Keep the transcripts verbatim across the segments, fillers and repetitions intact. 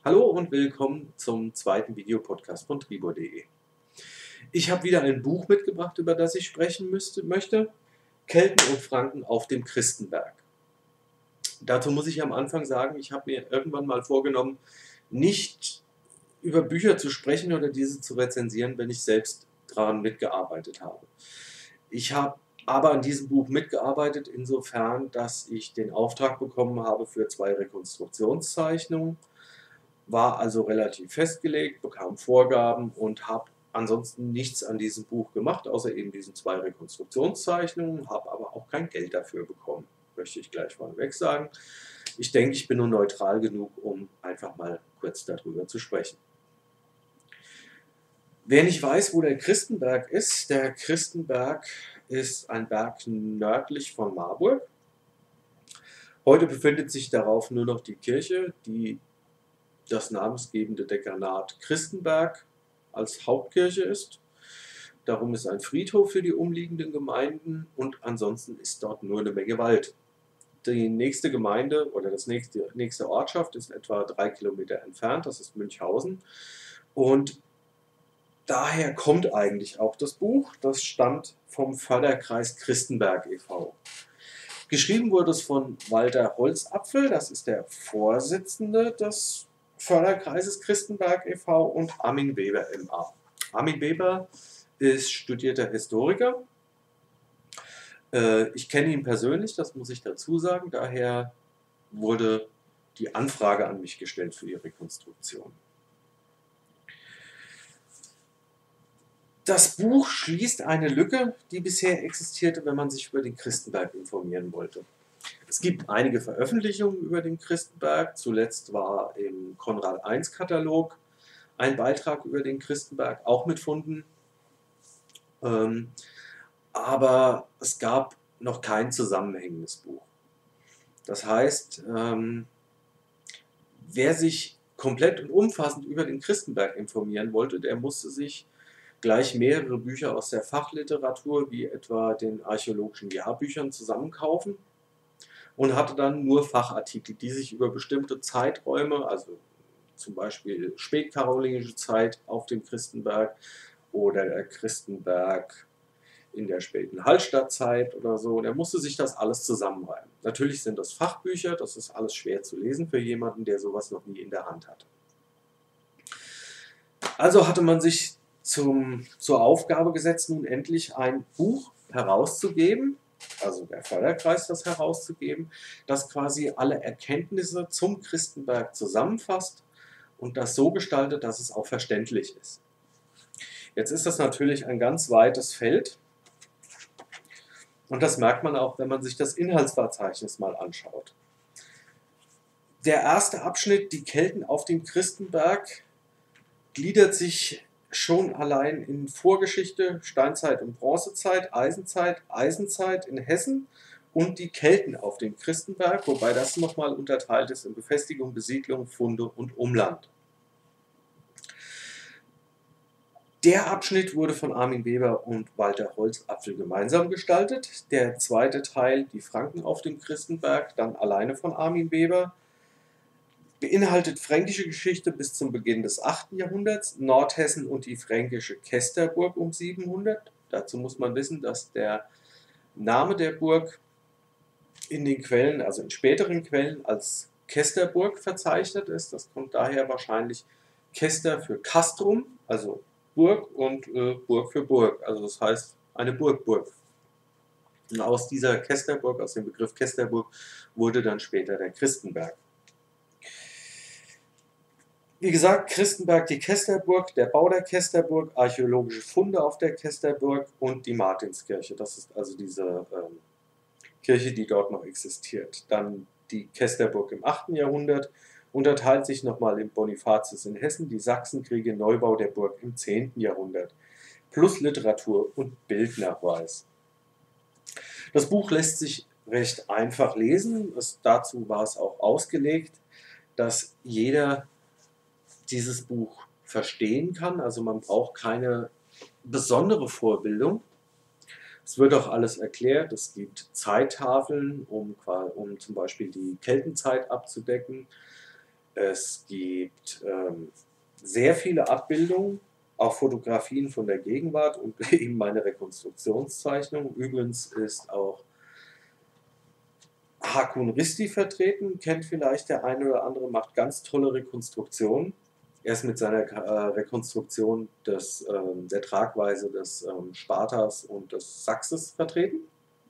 Hallo und willkommen zum zweiten Videopodcast von Tribor punkt de. Ich habe wieder ein Buch mitgebracht, über das ich sprechen müsste, möchte. Kelten und Franken auf dem Christenberg. Dazu muss ich am Anfang sagen, ich habe mir irgendwann mal vorgenommen, nicht über Bücher zu sprechen oder diese zu rezensieren, wenn ich selbst daran mitgearbeitet habe. Ich habe aber an diesem Buch mitgearbeitet, insofern, dass ich den Auftrag bekommen habe für zwei Rekonstruktionszeichnungen, war also relativ festgelegt, bekam Vorgaben und habe ansonsten nichts an diesem Buch gemacht, außer eben diesen zwei Rekonstruktionszeichnungen, habe aber auch kein Geld dafür bekommen, möchte ich gleich vorneweg sagen. Ich denke, ich bin nur neutral genug, um einfach mal kurz darüber zu sprechen. Wer nicht weiß, wo der Christenberg ist, der Christenberg ist ein Berg nördlich von Marburg. Heute befindet sich darauf nur noch die Kirche, die das namensgebende Dekanat Christenberg als Hauptkirche ist. Darum ist ein Friedhof für die umliegenden Gemeinden und ansonsten ist dort nur eine Menge Wald. Die nächste Gemeinde oder das nächste, nächste Ortschaft ist etwa drei Kilometer entfernt, das ist Münchhausen. Und daher kommt eigentlich auch das Buch, das stammt vom Förderkreis Christenberg e V Geschrieben wurde es von Walter Holzapfel, das ist der Vorsitzende des Förderkreises Christenberg e V und Armin Weber M A. Armin Weber ist studierter Historiker. Äh, ich kenne ihn persönlich, das muss ich dazu sagen, daher wurde die Anfrage an mich gestellt für die Rekonstruktion. Das Buch schließt eine Lücke, die bisher existierte, wenn man sich über den Christenberg informieren wollte. Es gibt einige Veröffentlichungen über den Christenberg. Zuletzt war im Konrad eins Katalog ein Beitrag über den Christenberg auch mitfunden. Ähm, aber es gab noch kein zusammenhängendes Buch. Das heißt, ähm, wer sich komplett und umfassend über den Christenberg informieren wollte, der musste sich gleich mehrere Bücher aus der Fachliteratur, wie etwa den archäologischen Jahrbüchern, zusammenkaufen und hatte dann nur Fachartikel, die sich über bestimmte Zeiträume, also zum Beispiel spätkarolingische Zeit auf dem Christenberg oder der Christenberg in der späten Hallstattzeit oder so, der musste sich das alles zusammenreimen. Natürlich sind das Fachbücher, das ist alles schwer zu lesen für jemanden, der sowas noch nie in der Hand hatte. Also hatte man sich Zum, zur Aufgabe gesetzt, nun endlich ein Buch herauszugeben, also der Förderkreis das herauszugeben, das quasi alle Erkenntnisse zum Christenberg zusammenfasst und das so gestaltet, dass es auch verständlich ist. Jetzt ist das natürlich ein ganz weites Feld und das merkt man auch, wenn man sich das Inhaltsverzeichnis mal anschaut. Der erste Abschnitt, die Kelten auf dem Christenberg, gliedert sich schon allein in Vorgeschichte, Steinzeit und Bronzezeit, Eisenzeit, Eisenzeit in Hessen und die Kelten auf dem Christenberg, wobei das nochmal unterteilt ist in Befestigung, Besiedlung, Funde und Umland. Der Abschnitt wurde von Armin Weber und Walter Holzapfel gemeinsam gestaltet. Der zweite Teil, die Franken auf dem Christenberg, dann alleine von Armin Weber, beinhaltet fränkische Geschichte bis zum Beginn des achten Jahrhunderts, Nordhessen und die fränkische Kesterburg um siebenhundert. Dazu muss man wissen, dass der Name der Burg in den Quellen, also in späteren Quellen, als Kesterburg verzeichnet ist. Das kommt daher wahrscheinlich Kester für Castrum, also Burg, und äh, Burg für Burg, also das heißt eine Burgburg. Und aus dieser Kesterburg, aus dem Begriff Kesterburg, wurde dann später der Christenberg. Wie gesagt, Christenberg, die Kesterburg, der Bau der Kesterburg, archäologische Funde auf der Kesterburg und die Martinskirche. Das ist also diese ähm, Kirche, die dort noch existiert. Dann die Kesterburg im achten Jahrhundert, unterteilt sich nochmal in Bonifatius in Hessen, die Sachsenkriege, Neubau der Burg im zehnten Jahrhundert, plus Literatur und Bildnachweis. Das Buch lässt sich recht einfach lesen, es, dazu war es auch ausgelegt, dass jeder dieses Buch verstehen kann, also man braucht keine besondere Vorbildung. Es wird auch alles erklärt, es gibt Zeittafeln, um, um zum Beispiel die Keltenzeit abzudecken. Es gibt ähm, sehr viele Abbildungen, auch Fotografien von der Gegenwart und eben meine Rekonstruktionszeichnung. Übrigens ist auch Hakun Risti vertreten, kennt vielleicht der eine oder andere, macht ganz tolle Rekonstruktionen. Er ist mit seiner äh, Rekonstruktion des, ähm, der Tragweise des ähm, Spartas und des Sachses vertreten.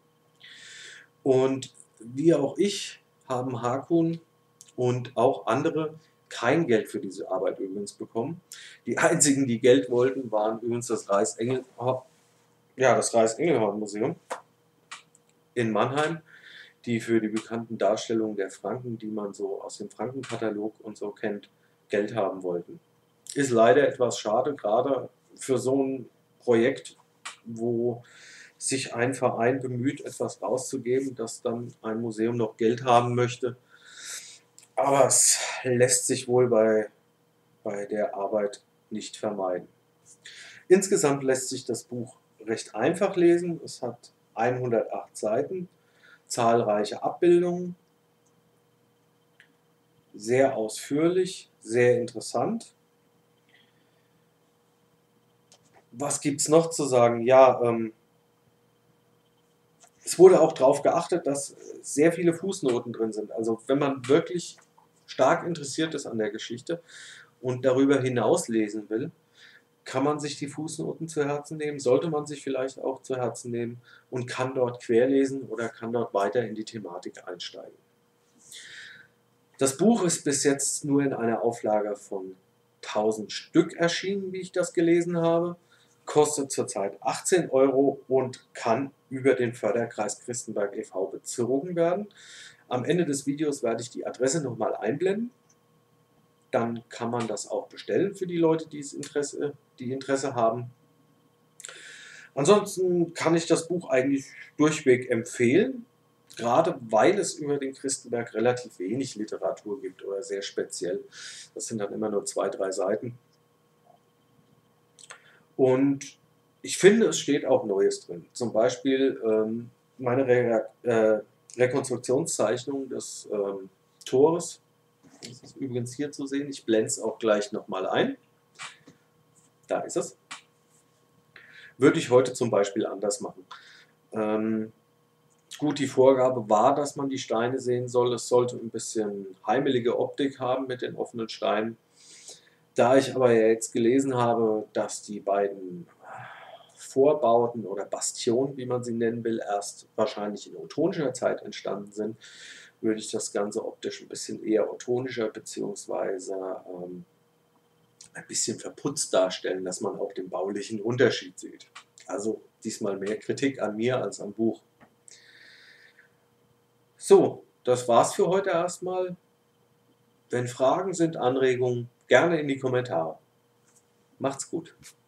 Und wie auch ich haben Hakun und auch andere kein Geld für diese Arbeit übrigens bekommen. Die einzigen, die Geld wollten, waren übrigens das Reichs-Engelhorn, ja, das Reichs-Engelhorn-Museum in Mannheim, die für die bekannten Darstellungen der Franken, die man so aus dem Frankenkatalog und so kennt, Geld haben wollten. Ist leider etwas schade, gerade für so ein Projekt, wo sich ein Verein bemüht, etwas rauszugeben, dass dann ein Museum noch Geld haben möchte. Aber es lässt sich wohl bei, bei der Arbeit nicht vermeiden. Insgesamt lässt sich das Buch recht einfach lesen. Es hat hundertacht Seiten, zahlreiche Abbildungen, sehr ausführlich, sehr interessant. Was gibt es noch zu sagen? Ja, ähm, es wurde auch darauf geachtet, dass sehr viele Fußnoten drin sind. Also wenn man wirklich stark interessiert ist an der Geschichte und darüber hinaus lesen will, kann man sich die Fußnoten zu Herzen nehmen, sollte man sich vielleicht auch zu Herzen nehmen und kann dort querlesen oder kann dort weiter in die Thematik einsteigen. Das Buch ist bis jetzt nur in einer Auflage von tausend Stück erschienen, wie ich das gelesen habe, kostet zurzeit achtzehn Euro und kann über den Förderkreis Christenberg e V bezogen werden. Am Ende des Videos werde ich die Adresse nochmal einblenden. Dann kann man das auch bestellen für die Leute, die Interesse, die Interesse haben. Ansonsten kann ich das Buch eigentlich durchweg empfehlen, gerade weil es über den Christenberg relativ wenig Literatur gibt oder sehr speziell. Das sind dann immer nur zwei, drei Seiten. Und ich finde, es steht auch Neues drin. Zum Beispiel ähm, meine Re äh, Rekonstruktionszeichnung des ähm, Tores. Das ist übrigens hier zu sehen. Ich blende es auch gleich nochmal ein. Da ist es. Würde ich heute zum Beispiel anders machen. Ähm, gut, die Vorgabe war, dass man die Steine sehen soll. Es sollte ein bisschen heimelige Optik haben mit den offenen Steinen. Da ich aber jetzt gelesen habe, dass die beiden Vorbauten oder Bastionen, wie man sie nennen will, erst wahrscheinlich in ottonischer Zeit entstanden sind, würde ich das Ganze optisch ein bisschen eher ottonischer bzw. Ähm, ein bisschen verputzt darstellen, dass man auch den baulichen Unterschied sieht. Also diesmal mehr Kritik an mir als am Buch. So, das war's für heute erstmal. Wenn Fragen sind, Anregungen, gerne in die Kommentare. Macht's gut.